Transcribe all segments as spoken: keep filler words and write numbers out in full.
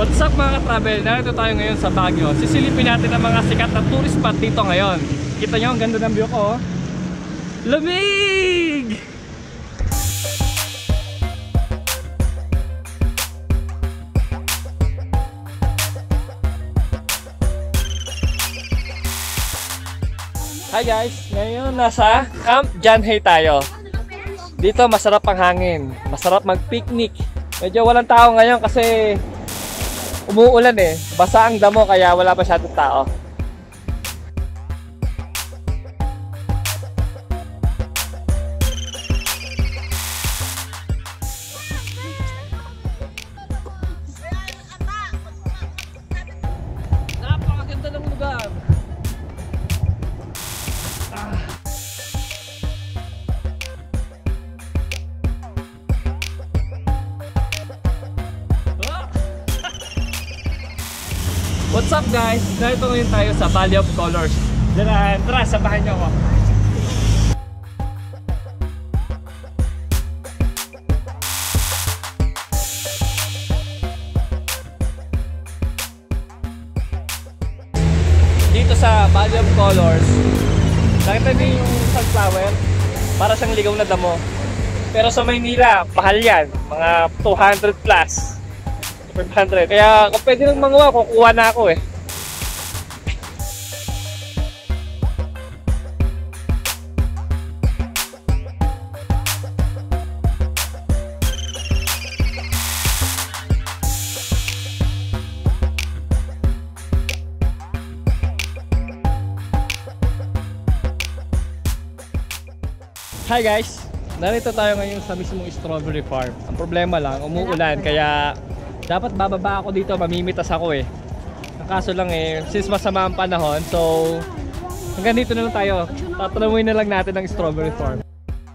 What's up mga ka-travel? Narito tayo ngayon sa Baguio. Sisilipin natin ang mga sikat na tourist spot dito ngayon. Kita nyo, ang ganda ng view ko. Lamig! Hi guys! Ngayon nasa Camp JMhe tayo. Dito masarap ang hangin. Masarap mag-picnic. Medyo walang tao ngayon kasi umuulan eh. Basa ang damo kaya wala masyadong tao. Napakaganda ng lugar. What's up guys? Narito ngayon tayo sa Valley of Colours. Tara, tara, sabahan niyo ako. Dito sa Valley of Colours, nakita niyo yung sunflower? Para siyang ligaw na damo. Pero sa Maynila, mahal yan. Mga two hundred plus. five hundred. Kaya kung pwede nang manguha, kukuha na ako eh. Hi guys! Narito tayo ngayon sa mismong strawberry farm. Ang problema lang, umuulan kaya dapat bababa ako dito, mamimitas ako eh. Ang kaso lang eh, since masama ang panahon, so hanggang dito na lang tayo. Tatanawin na lang natin ang strawberry farm.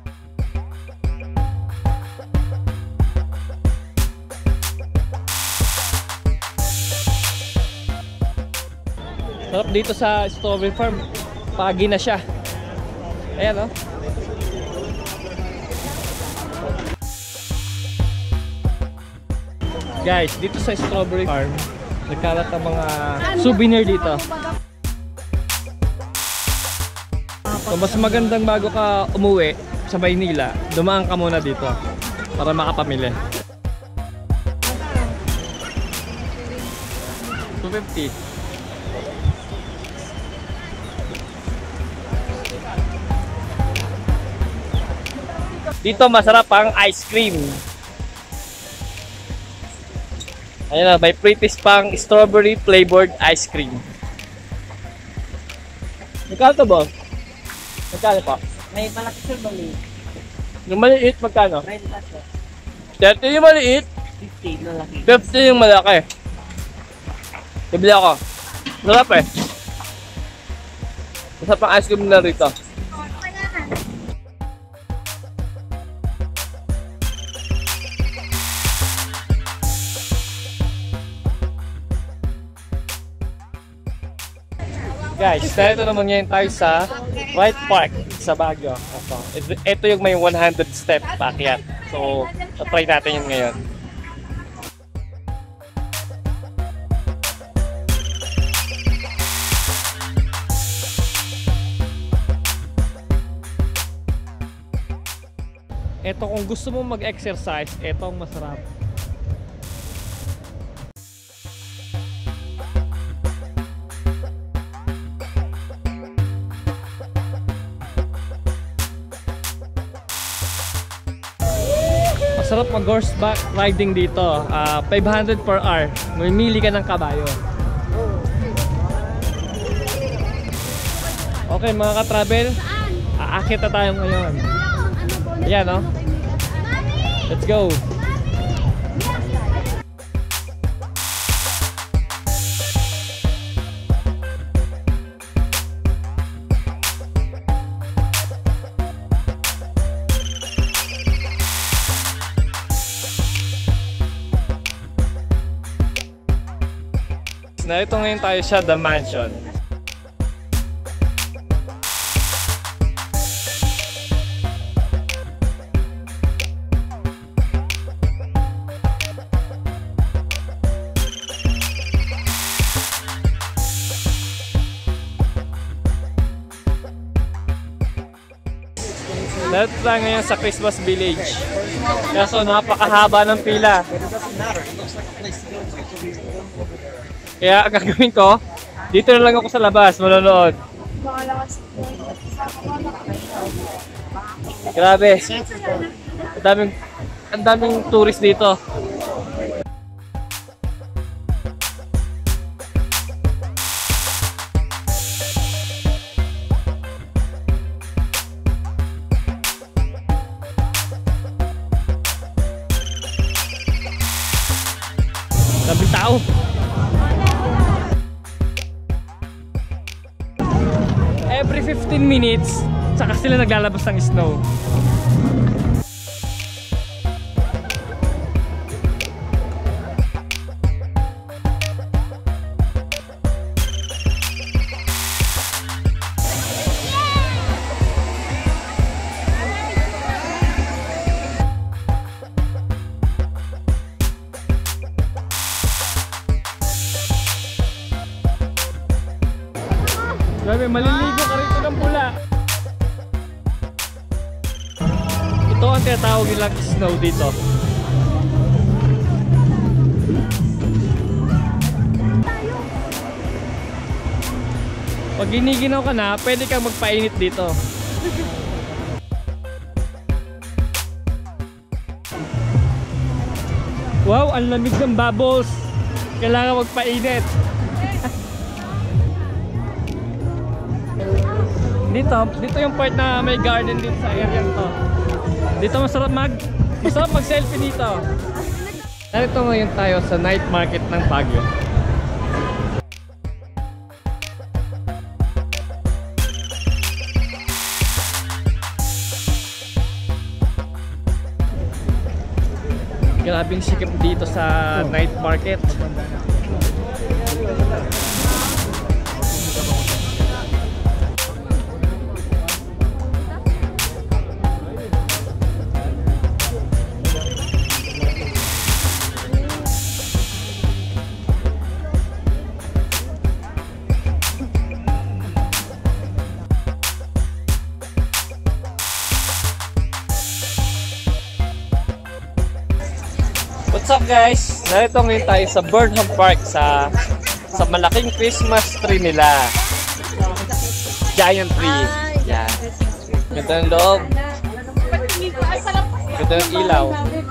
Sarap dito sa strawberry farm. Pagi na siya. Ayan oh. Guys, dito sa strawberry farm, nagkalat ang mga souvenir dito. So, mas magandang bago ka umuwi sa Maynila, dumaan ka muna dito para makapamili. two fifty. Dito masarap ang ice cream. Ayan na, may pretty pang strawberry flavored ice cream. Magkano to ba? Magkano pa? May malaki sir, maliit. Yung maliit, magkano? thirty yung maliit? fifty, malaki. fifty yung malaki. Bibili ako. Sarap eh. Masarap ang ice cream na rito. Guys, dito naman ngayon tayo sa Wright Park sa Baguio. Ito, ito yung may one hundred step paakyat. So, try natin yun ngayon. Ito kung gusto mo mag-exercise, ito ang masarap. Masarap mag-horseback riding dito. uh, five hundred per hour. Mamili ka ng kabayo. Okay mga ka-travel, aakit na tayo ngayon. Ayan no? Let's go! Narito ngayon tayo sa The Mansion. Narito tayo ngayon sa Christmas Village. Kaso napakahaba ng pila. Kaya ang gagawin ko, dito na lang ako sa labas, manonood. Grabe. Ang daming, ang daming tourist dito. Daming tao. Every fifteen minutes, saka sila naglalabas ng snow. Grabe, maliligo ka rito ng pula. Ito ang tinatawag nilang snow dito. Pag giniginaw ka na, pwede kang magpainit dito. Wow, ang lamig ng bubbles. Kailangan magpainit. Dito, dito yung part na may garden dito sa area to. Dito masarap mag masarap mag-selfie dito. Narito ngayon tayo sa night market ng Baguio. Grabing sikip dito sa night market. What's up guys? Narito ngayon tayo sa Burnham Park sa sa malaking Christmas tree nila. Giant tree. Yan. Ganda ng loob. Ganda ng ilaw.